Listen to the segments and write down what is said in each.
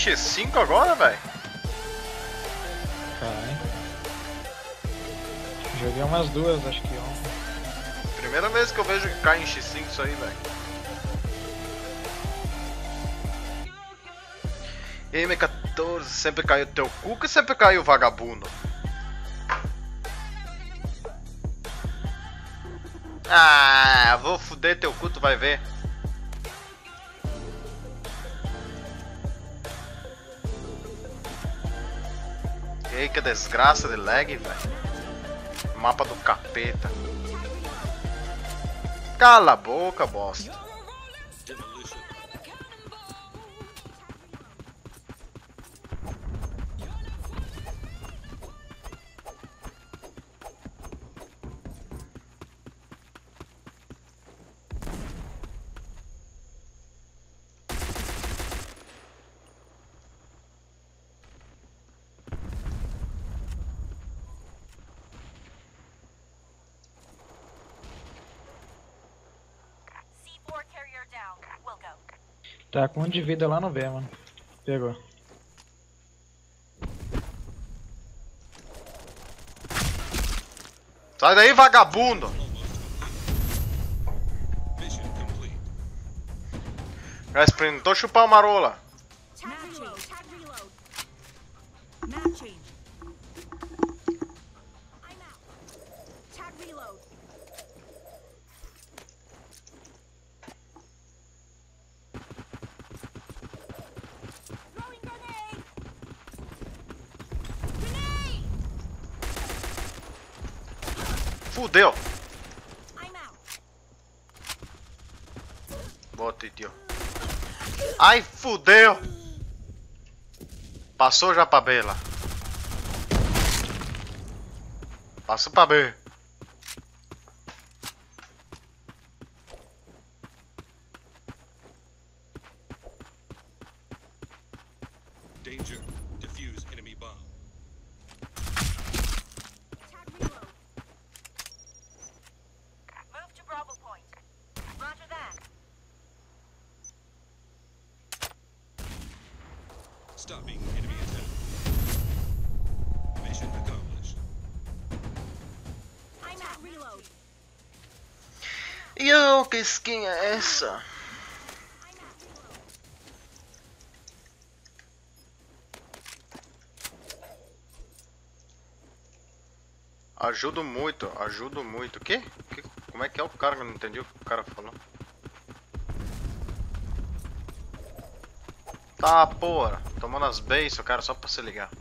X5 agora, velho? Caralho. Joguei umas duas, acho que ontem. Primeira vez que eu vejo que cai em X5 isso aí, velho. E aí, M14, sempre caiu teu cu que sempre caiu vagabundo? Ah, vou fuder teu cu, tu vai ver. E aí, que desgraça de lag, velho. Mapa do capeta. Cala a boca, bosta. Tá com um de vida lá no B, mano. Pegou. Sai daí, vagabundo! Já experimentou chupar o marola? Fudeu! Bota, tio. Ai, fudeu! Passou já pra B lá. Passou pra B. Danger. Defuse enemy bomb. Move to Bravo Point. Roger that. Stopping enemy attack. Mission accomplished. I'm out. Reload. Yo, que skin é essa? Ajudo muito, ajudo muito. Como é que é o cara? Eu não entendi o que o cara falou. Tá, porra. Tomando as bases, o cara, só pra se ligar.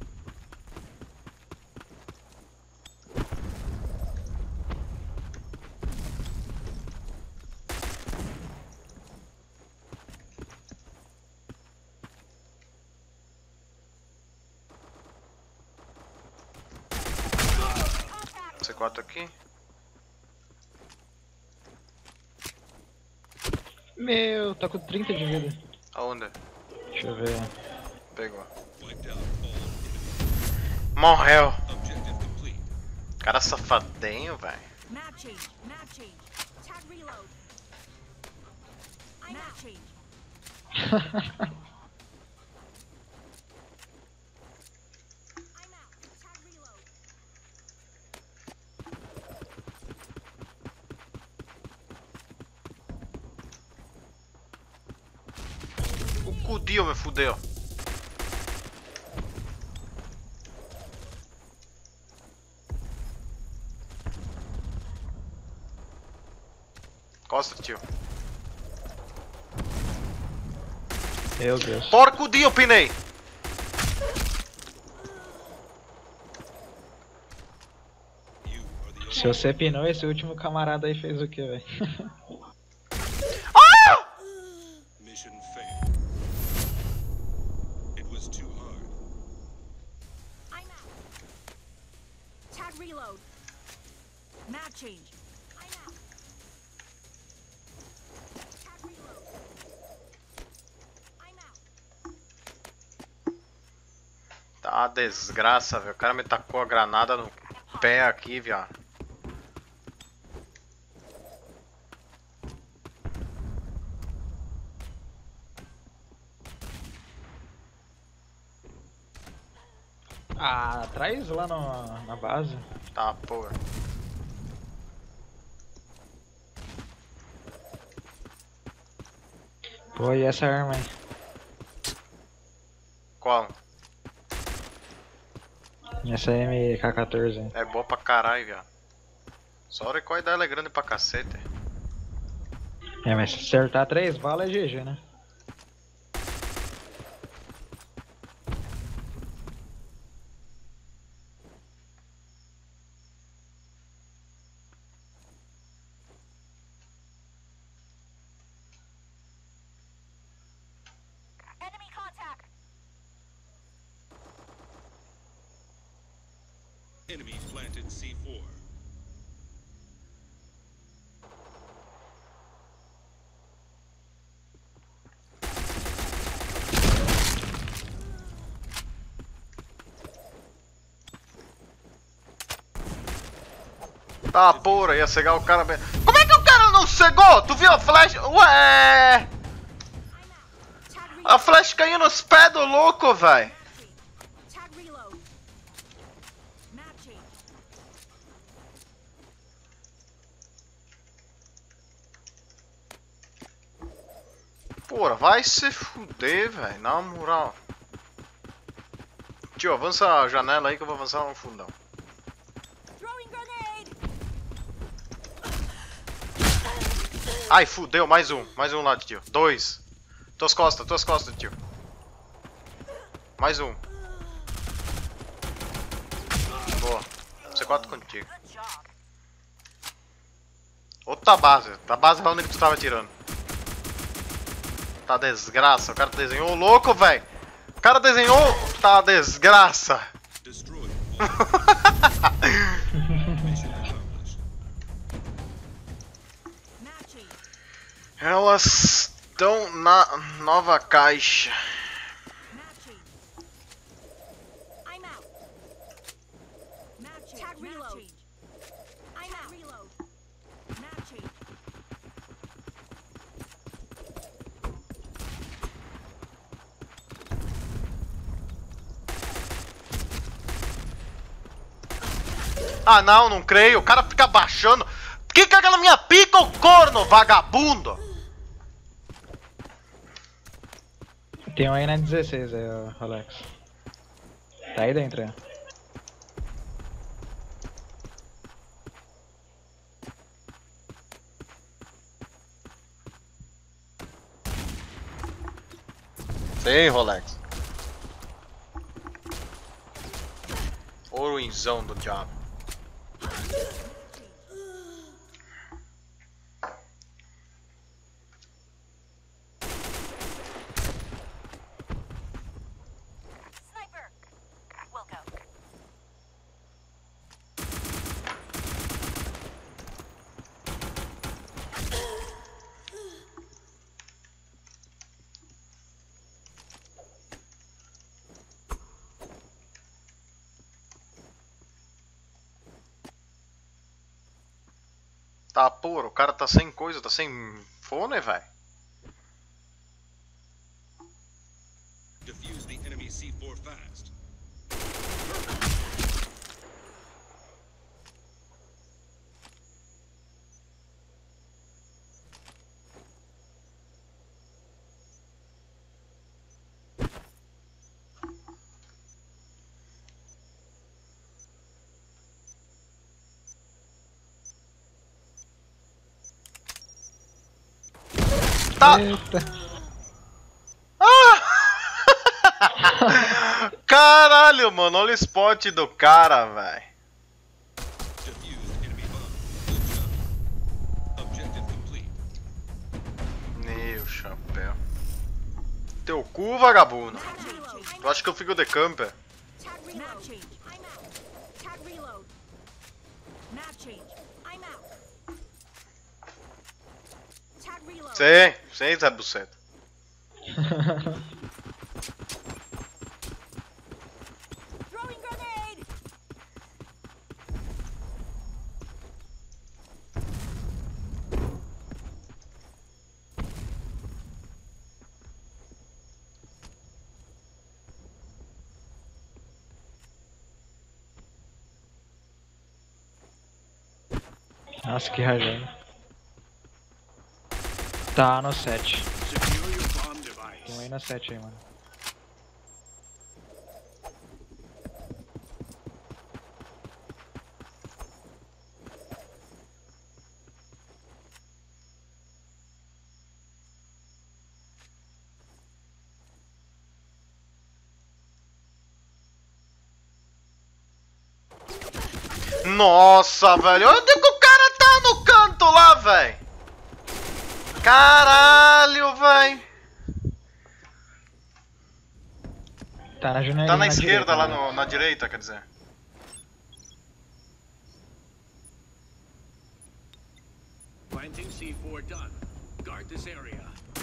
C4 aqui. Meu, tá com 30 de vida. Aonde? Deixa eu ver. Pegou. Wiped out all enemy. Morreu. Objective complete. Cara safadinho, velho. Map change. Map change. Tag reload. Map change. I'm out. Tag reload. O cudio me fudeu. Costa, tio. Meu Deus. Porco dio, pinei! You are the only Se você pinou, esse último camarada aí fez o que, velho? mission failed. It was too hard. I'm out. Tag reload. Map change. I'm out. Tag reload. I'm out. Tá uma desgraça, velho. O cara me tacou a granada no pé aqui, viado. Ah, traz lá na base. Tá, porra. Pô, e essa arma aí? Qual? Essa MK14 aí. É boa pra caralho, viado. Só o recoil dela é grande pra cacete. É, mas se acertar 3 balas é GG, né? Enemy contact. Enemy planted C4. Tá, porra, ia cegar o cara bem. Como é que o cara não cegou? Tu viu a flash? Ué! I'm out. Tag reload. A flash caiu nos pés do louco, véi. Tag reload. Map change. Porra, vai se fuder, velho. Na moral. Tio, avança a janela aí que eu vou avançar no fundão. Throwing grenade. Ai, fudeu, mais um lá, tio. 2. Tuas costas, tio. Mais um. Boa. C4 contigo. Good job. Outra base. Da base pra onde que tu tava atirando. Tá desgraça. O cara desenhou louco, velho. O cara desenhou. Tá desgraça. Destroyed. Mission accomplished. Map change. Elas estão na nova caixa. Map change. I'm out. Map change. Tag reload. I'm out. Reload. Map change. Ah, não creio. O cara fica baixando. Que caga na minha pica, ô corno, vagabundo! Tem um aí na 16 aí, ó, Alex. Tá aí dentro, é. Sei, Rolex. O ruinzão do diabo. Sniper. We'll go. Tá, porra, o cara tá sem coisa, tá sem fone, velho. Defuse the enemy C4 fast. Tá. Eita. Caralho, mano, olha o spot do cara, velho. Defused enemy bomb. Good job. Objective complete. Meu chapéu. Teu cu, vagabundo. Tag reload. Tu acha que eu fico de camper? Tag reload. Map change. I'm out. Tag reload. Map change. I'm out. Tag reload. Sei, Zé Buceta. Throwing grenade. Nossa, que rajada. Tá no 7. Secure your bomb device. Tem um aí no 7 aí, mano. Nossa, velho. Onde que o cara tá no canto lá, velho? Caralho, velho. Tá na janelinha. Tá na esquerda, direita, lá né? na direita, quer dizer. Planting C4 done. Guard this area.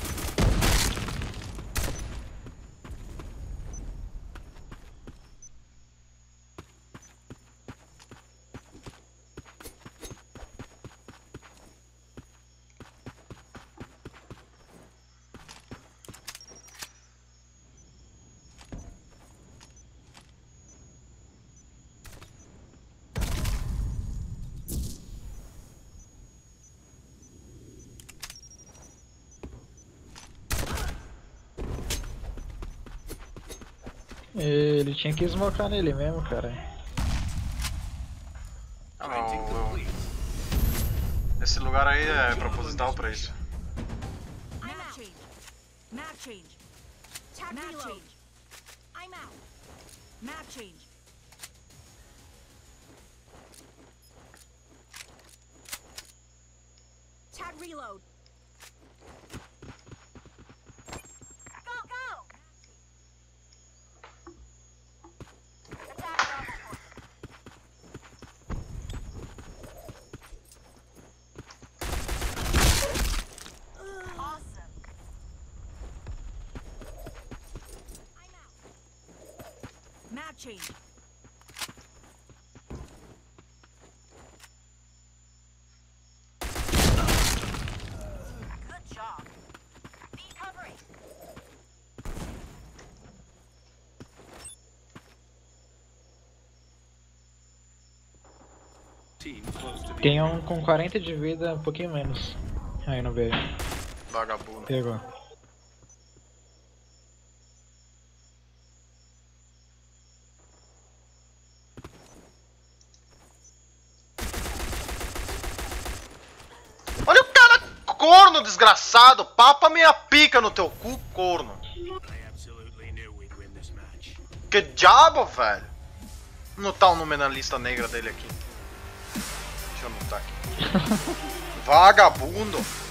Ele tinha que smocar nele mesmo, cara. Ah, Planting não, complete. esse lugar aí é proposital pra isso. I'm out. Change. Map change. Tag map change. I'm out. Map change. Tag reload. Go, go! Attack reinforcements. Awesome. I'm out. Map change. Good job. Be covering. Team close to the Tem um com 40 de vida, um pouquinho menos. Aí no B. Vagabundo. Pegou. Olha o cara, corno desgraçado. Papa minha pica no teu cu, corno. I absolutely knew we'd win this match. Que diabo, velho. Não tá o nome na lista negra dele aqui. Deixa eu anotar aqui. Vagabundo.